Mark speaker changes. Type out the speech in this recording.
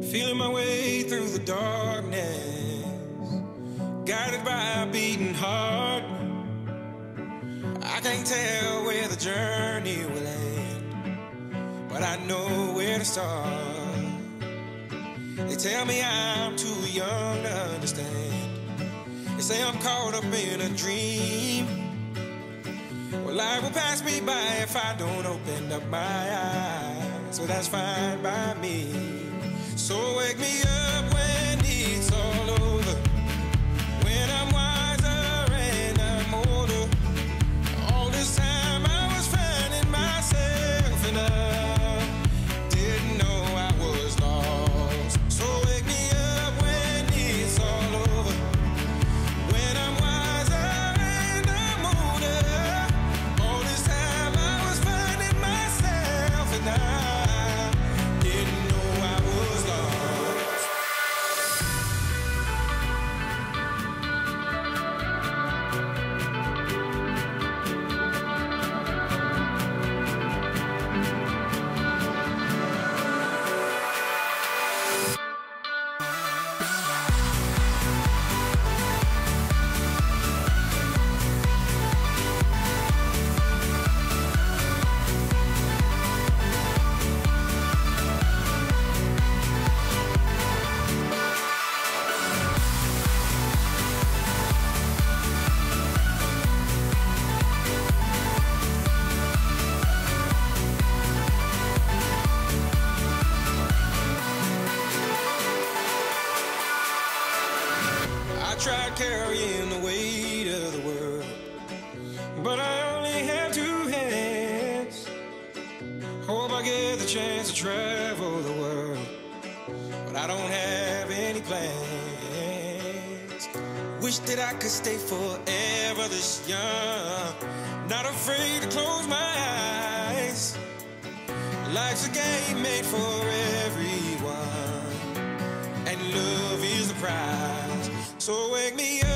Speaker 1: Feeling my way through the darkness, guided by a beating heart. I can't tell where the journey will end, but I know where to start. They tell me I'm too young to understand. They say I'm caught up in a dream. Well, life will pass me by if I don't open up my eyes. So that's fine by me. So wake me up when it's all over, when I'm wiser and I'm older. All this time I was finding myself and I didn't know I was lost. So wake me up when it's all over, when I'm wiser and I'm older. All this time I was finding myself and I didn't know I was lost. I tried carrying the weight of the world, but I only have two hands. Hope I get the chance to travel the world, but I don't have any plans. Wish that I could stay forever this young, not afraid to close my eyes. Life's a game made for everyone, and love is the prize. So wake me up